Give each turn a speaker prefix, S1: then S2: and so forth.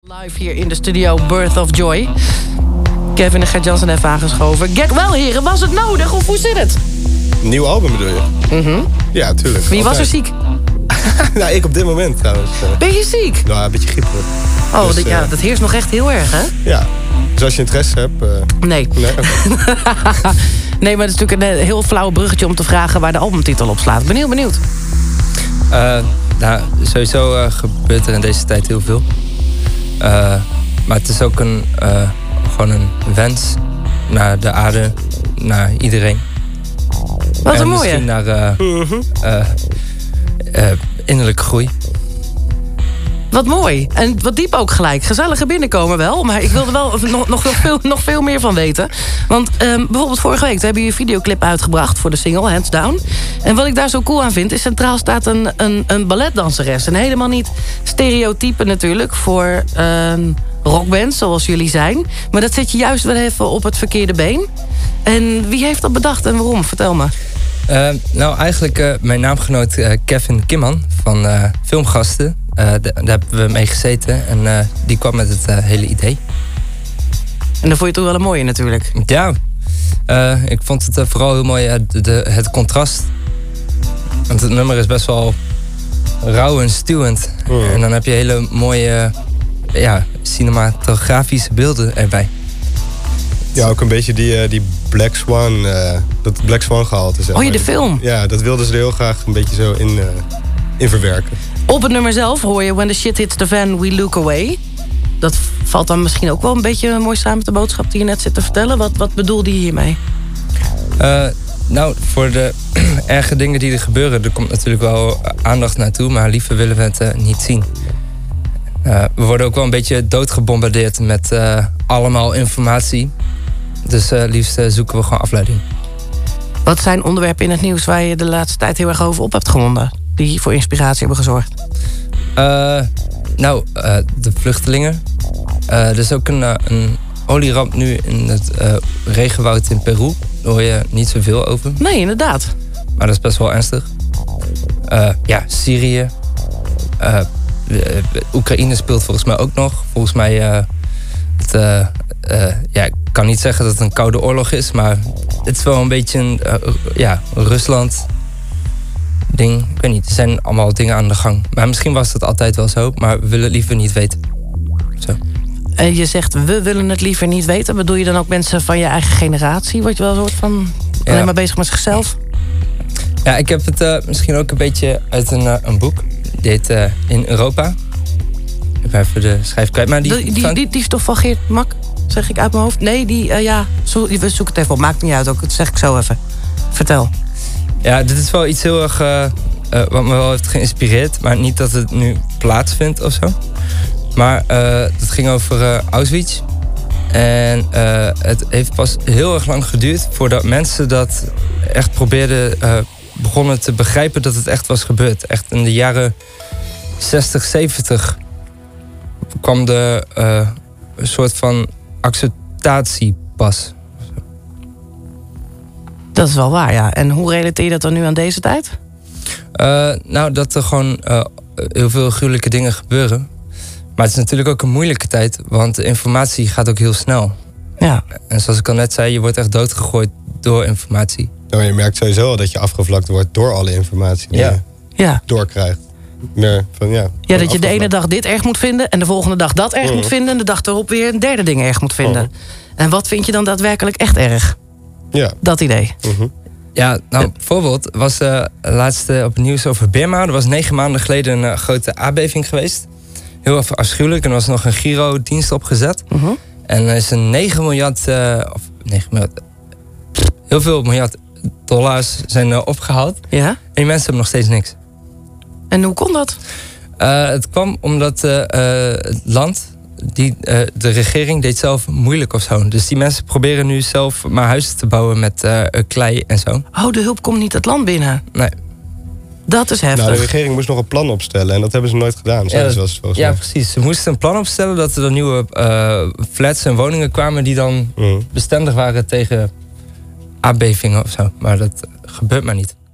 S1: Live hier in de studio Birth of Joy. Kevin en Gert-Jan zijn even aangeschoven. Wel heren, was het nodig of hoe zit het?
S2: Nieuw album bedoel je? Ja, tuurlijk.
S1: Wie was er ziek?
S2: Nou, ik op dit moment trouwens.
S1: Ben je ziek?
S2: Nou, een beetje griep.
S1: Oh, dus, dat heerst nog echt heel erg, hè?
S2: Ja, dus als je interesse hebt...
S1: Nee.
S2: Nee, okay.
S1: Nee, maar het is natuurlijk een heel flauw bruggetje om te vragen waar de albumtitel op slaat. Ik ben heel benieuwd.
S3: Nou, sowieso gebeurt er in deze tijd heel veel. Maar het is ook gewoon een wens naar de aarde, naar iedereen.
S1: Wat een mooie.
S3: Misschien naar innerlijke groei.
S1: Wat mooi. En wat diep ook gelijk. Gezellige binnenkomen wel. Maar ik wilde wel nog veel meer van weten. Want bijvoorbeeld vorige week hebben jullie een videoclip uitgebracht voor de single Hands Down. En wat ik daar zo cool aan vind, is centraal staat een balletdanseres. En helemaal niet stereotype natuurlijk voor rockbands zoals jullie zijn. Maar dat zet je juist wel even op het verkeerde been. En wie heeft dat bedacht en waarom? Vertel me.
S3: Nou, eigenlijk mijn naamgenoot Kevin Kimman van Filmgasten. Daar hebben we mee gezeten en die kwam met het hele idee.
S1: En dat vond je toen wel een mooie natuurlijk.
S3: Ja, ik vond het vooral heel mooi het contrast. Want het nummer is best wel rauw en stuwend. En dan heb je hele mooie cinematografische beelden erbij.
S2: Ja, ook een beetje die Black Swan, dat Black Swan gehalte. Zeg maar.
S1: Oh, je de film?
S2: Ja, dat wilden ze er heel graag een beetje zo in verwerken.
S1: Op het nummer zelf hoor je When the shit hits the fan, we look away. Dat valt dan misschien ook wel een beetje mooi samen met de boodschap die je net zit te vertellen. Wat bedoelde je hiermee?
S3: Nou, voor de erge dingen die er gebeuren, er komt natuurlijk wel aandacht naartoe, maar liever willen we het niet zien. We worden ook wel een beetje doodgebombardeerd met allemaal informatie. Dus liefst zoeken we gewoon afleiding. Wat
S1: zijn onderwerpen in het nieuws waar je de laatste tijd heel erg over op hebt gewonden? Die voor inspiratie hebben gezorgd?
S3: De vluchtelingen. Er is ook een olieramp nu in het regenwoud in Peru. Daar hoor je niet zoveel over.
S1: Nee, inderdaad.
S3: Maar dat is best wel ernstig. Syrië. Oekraïne speelt volgens mij ook nog. Volgens mij... ik kan niet zeggen dat het een koude oorlog is, maar het is wel een beetje een Rusland ding. Ik weet niet, er zijn allemaal dingen aan de gang. Maar misschien was het altijd wel zo, maar we willen het liever niet weten. Zo.
S1: En je zegt, we willen het liever niet weten. Bedoel je dan ook mensen van je eigen generatie? Word je wel een soort van alleen maar bezig met zichzelf?
S3: Ja, ik heb het misschien ook een beetje uit een boek. Die heet In Europa. Ik ben even de schrijf kwijt. Maar
S1: die is toch van Geert Mak? Zeg ik uit mijn hoofd? Nee, we zoeken het even op. Maakt niet uit ook. Dat zeg ik zo even. Vertel.
S3: Ja, dit is wel iets heel erg wat me wel heeft geïnspireerd. Maar niet dat het nu plaatsvindt of zo. Maar het ging over Auschwitz. En het heeft pas heel erg lang geduurd voordat mensen dat echt begonnen te begrijpen dat het echt was gebeurd. Echt in de jaren 60, 70 kwam er een soort van acceptatie pas.
S1: Dat is wel waar, ja. En hoe relateer je dat dan nu aan deze tijd?
S3: Dat er gewoon heel veel gruwelijke dingen gebeuren. Maar het is natuurlijk ook een moeilijke tijd, want de informatie gaat ook heel snel.
S1: Ja.
S3: En zoals ik al net zei, je wordt echt doodgegooid door informatie.
S2: Nou, je merkt sowieso al dat je afgevlakt wordt door alle informatie die je doorkrijgt.
S1: Dat je de ene dag dit erg moet vinden en de volgende dag dat erg moet vinden en de dag erop weer een derde ding erg moet vinden. En wat vind je dan daadwerkelijk echt erg? Ja. Dat idee.
S3: Ja, nou, bijvoorbeeld was laatste op het nieuws over Birma. Er was 9 maanden geleden een grote aardbeving geweest. Heel erg afschuwelijk. En er was nog een Giro-dienst opgezet. En er is een 9 miljard... heel veel miljard dollars zijn opgehaald.
S1: Ja?
S3: En die mensen hebben nog steeds niks.
S1: En hoe kon dat?
S3: Het kwam omdat het land... de regering deed zelf moeilijk of zo. Dus die mensen proberen nu zelf maar huizen te bouwen met klei en zo.
S1: Oh, de hulp komt niet het land binnen?
S3: Nee.
S1: Dat is heftig.
S2: Nou, de regering moest nog een plan opstellen en dat hebben ze nooit gedaan.
S3: Precies. Ze moesten een plan opstellen dat er nieuwe flats en woningen kwamen die dan bestendig waren tegen aardbevingen of zo. Maar dat gebeurt maar niet.